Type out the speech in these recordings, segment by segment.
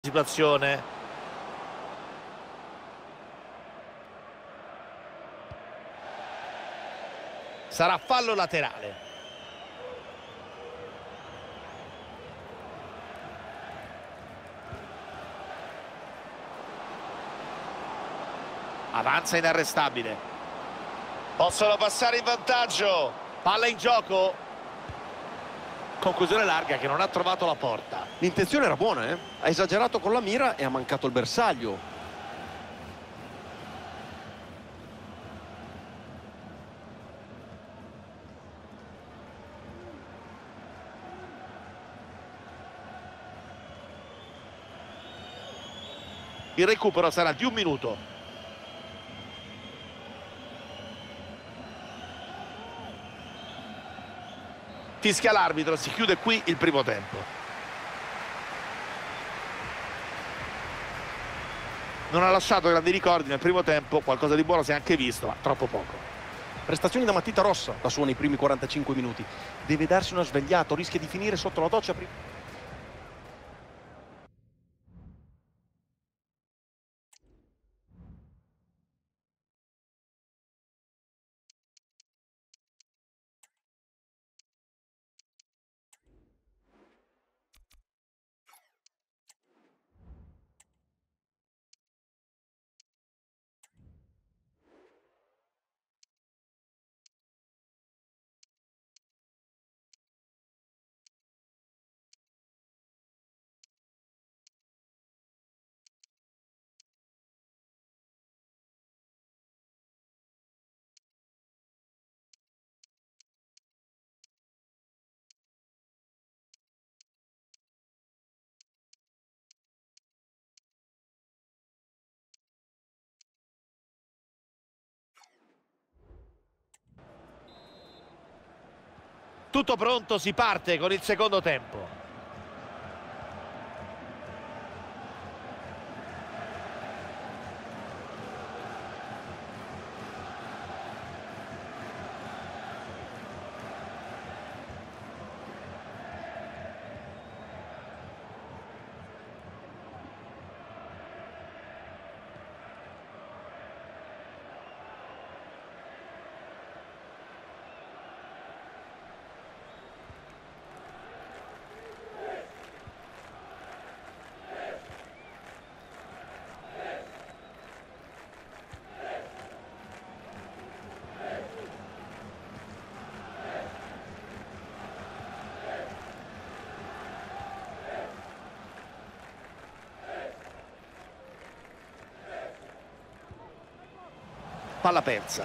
situazione. Sarà fallo laterale. Avanza inarrestabile. Possono passare in vantaggio. Palla in gioco. Conclusione larga che non ha trovato la porta. L'intenzione era buona, eh? Ha esagerato con la mira e ha mancato il bersaglio. Il recupero sarà di 1 minuto. Fischia l'arbitro, si chiude qui il primo tempo. Non ha lasciato grandi ricordi nel primo tempo, qualcosa di buono si è anche visto, ma troppo poco. Prestazioni da matita rossa la sua nei primi 45 minuti. Deve darsi una svegliata, rischia di finire sotto la doccia prima. Tutto pronto, si parte con il secondo tempo. Palla persa.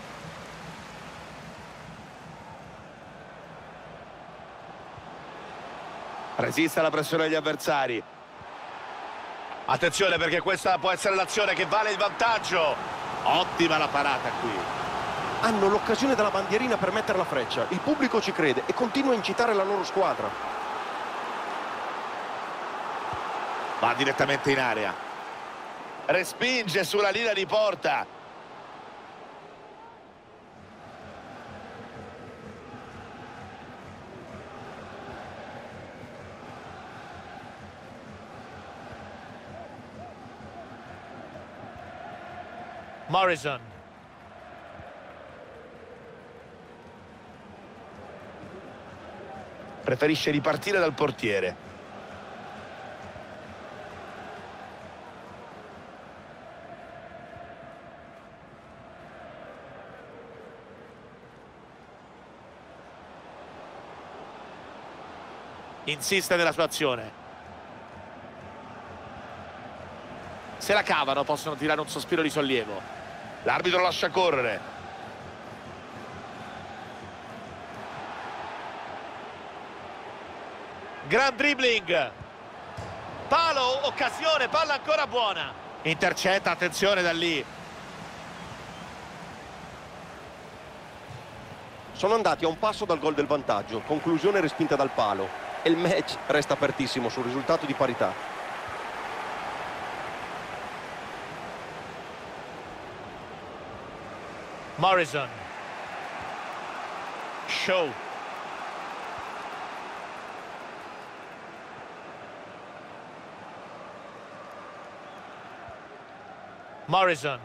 Resiste alla pressione degli avversari. Attenzione perché questa può essere l'azione che vale il vantaggio. Ottima la parata qui. Hanno l'occasione della bandierina per mettere la freccia. Il pubblico ci crede e continua a incitare la loro squadra. Va direttamente in area. Respinge sulla linea di porta. Morrison. Preferisce ripartire dal portiere. Insiste nella sua azione. Se la cavano, possono tirare un sospiro di sollievo. L'arbitro lascia correre. Gran dribbling. Palo, occasione, palla ancora buona. Intercetta, attenzione da lì. Sono andati a un passo dal gol del vantaggio. Conclusione respinta dal palo. E il match resta apertissimo sul risultato di parità. Morrison. Shaw. Morrison.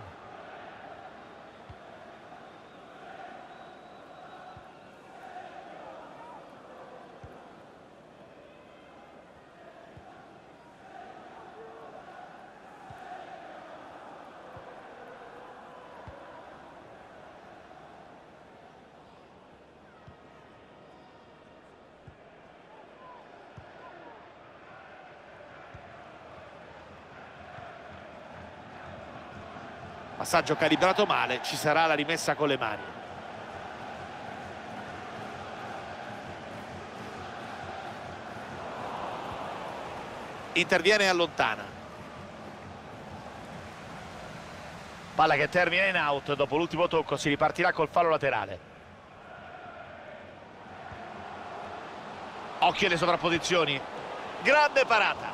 Passaggio calibrato male, ci sarà la rimessa con le mani. Interviene e allontana. Palla che termina in out, dopo l'ultimo tocco si ripartirà col fallo laterale. Occhio alle sovrapposizioni. Grande parata.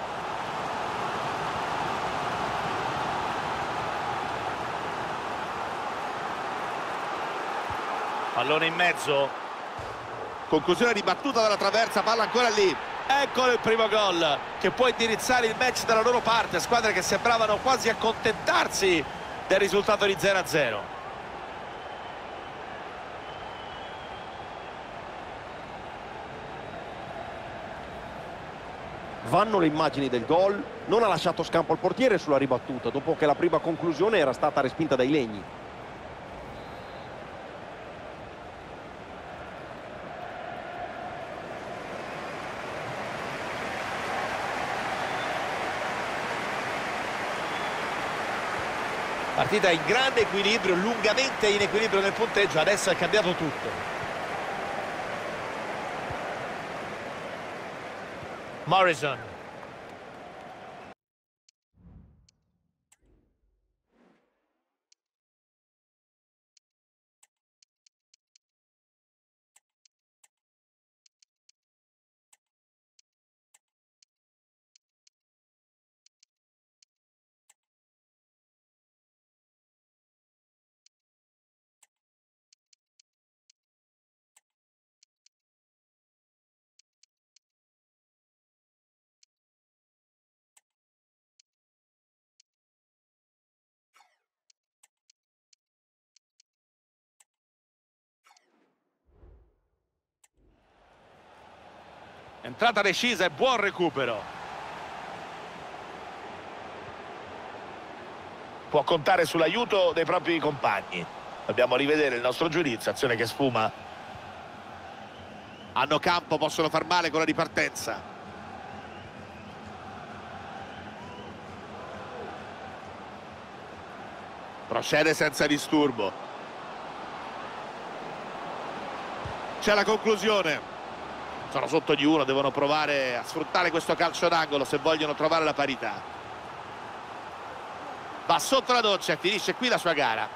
Pallone in mezzo. Conclusione ribattuta dalla traversa, palla ancora lì. Eccolo il primo gol che può indirizzare il match dalla loro parte. Squadre che sembravano quasi accontentarsi del risultato di 0-0. Vanno le immagini del gol. Non ha lasciato scampo al portiere sulla ribattuta, dopo che la prima conclusione era stata respinta dai legni. Partita in grande equilibrio, lungamente in equilibrio nel punteggio, adesso è cambiato tutto. Morrison. Entrata decisa e buon recupero. Può contare sull'aiuto dei propri compagni. Dobbiamo rivedere il nostro giudizio, azione che sfuma. Hanno campo, possono far male con la ripartenza. Procede senza disturbo. C'è la conclusione. Sono sotto di uno, devono provare a sfruttare questo calcio d'angolo se vogliono trovare la parità. Va sotto la doccia e finisce qui la sua gara.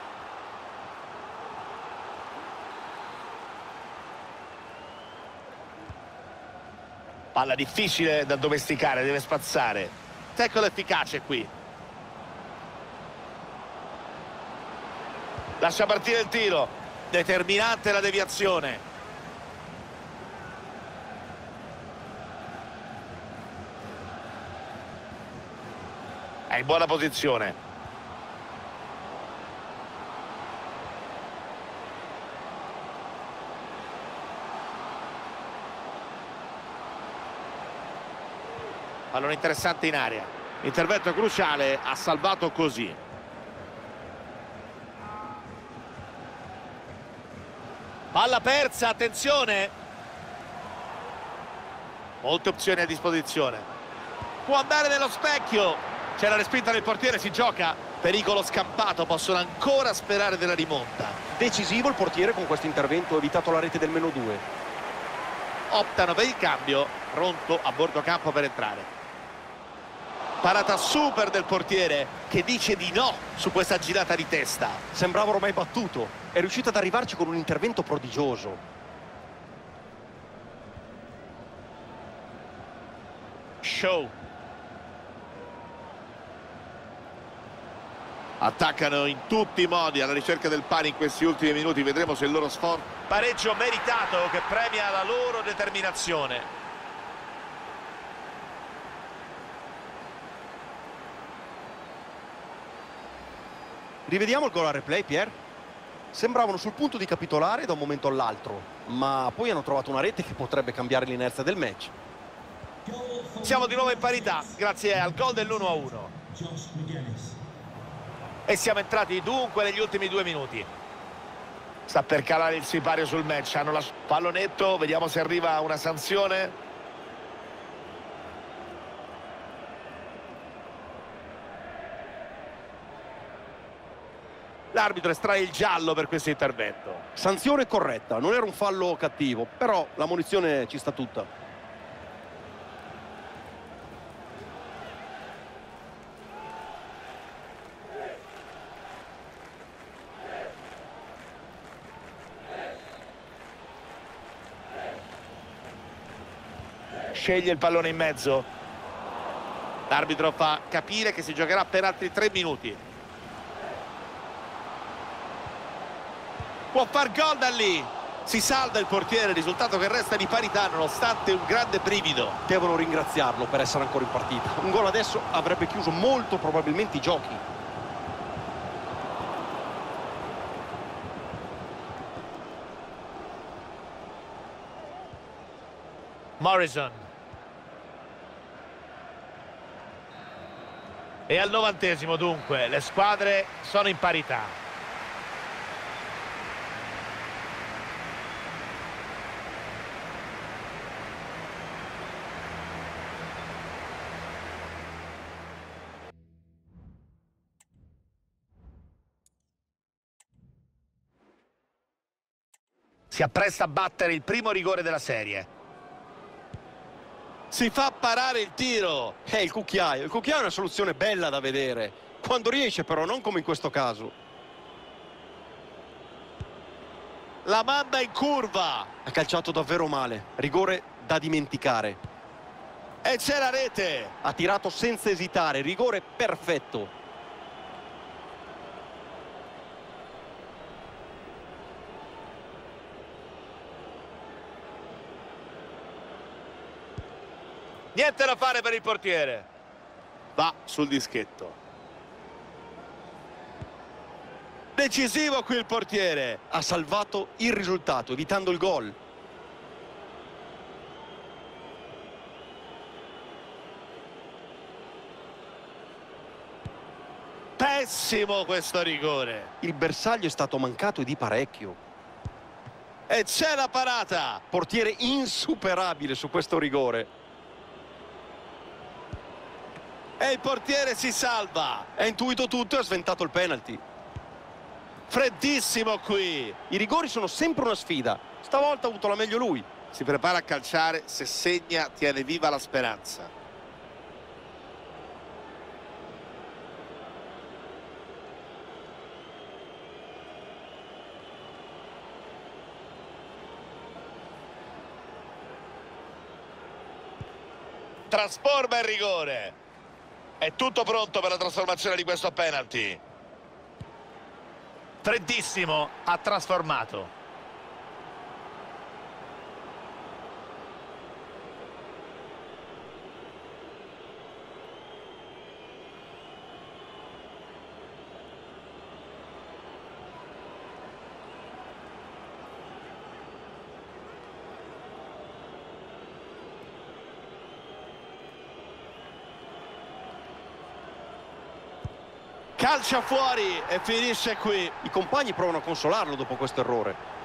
Palla difficile da domesticare, deve spazzare. Tackle efficace qui. Lascia partire il tiro. Determinante la deviazione. È in buona posizione. Pallone interessante in area. Intervento cruciale, ha salvato così. Palla persa, attenzione. Molte opzioni a disposizione. Può andare nello specchio. C'è la respinta del portiere, si gioca. Pericolo scampato, possono ancora sperare della rimonta. Decisivo il portiere con questo intervento, ha evitato la rete del -2. Optano per il cambio, pronto a bordo campo per entrare. Parata super del portiere che dice di no su questa girata di testa. Sembrava ormai battuto, è riuscito ad arrivarci con un intervento prodigioso. Show. Attaccano in tutti i modi alla ricerca del pari in questi ultimi minuti. Vedremo se il loro sforzo. Pareggio meritato che premia la loro determinazione. Rivediamo il gol al replay, Pier. Sembravano sul punto di capitolare da un momento all'altro, ma poi hanno trovato una rete che potrebbe cambiare l'inerzia del match. Siamo di nuovo in parità grazie al gol dell'1-1. E siamo entrati dunque negli ultimi 2 minuti. Sta per calare il sipario sul match. Hanno la pallonetto, vediamo se arriva una sanzione. L'arbitro estrae il giallo per questo intervento. Sanzione corretta, non era un fallo cattivo, però la munizione ci sta tutta. Sceglie il pallone in mezzo. L'arbitro fa capire che si giocherà per altri 3 minuti. Può far gol da lì. Si salva il portiere, risultato che resta di parità nonostante un grande brivido. Devono ringraziarlo per essere ancora in partita. Un gol adesso avrebbe chiuso molto probabilmente i giochi. Morrison. E al 90° dunque le squadre sono in parità. Si appresta a battere il primo rigore della serie. Si fa parare il tiro. Il cucchiaio. Il cucchiaio è una soluzione bella da vedere. Quando riesce però, non come in questo caso. La manda in curva. Ha calciato davvero male. Rigore da dimenticare. E c'è la rete. Ha tirato senza esitare. Rigore perfetto. Niente da fare per il portiere. Va sul dischetto. Decisivo qui il portiere. Ha salvato il risultato, evitando il gol. Pessimo questo rigore. Il bersaglio è stato mancato e di parecchio. E c'è la parata. Portiere insuperabile su questo rigore. E il portiere si salva. Ha intuito tutto e ha sventato il penalty. Freddissimo qui. I rigori sono sempre una sfida. Stavolta ha avuto la meglio lui. Si prepara a calciare. Se segna tiene viva la speranza. Trasforma il rigore. È tutto pronto per la trasformazione di questo penalty. Freddissimo, ha trasformato. Calcia fuori e finisce qui. I compagni provano a consolarlo dopo questo errore.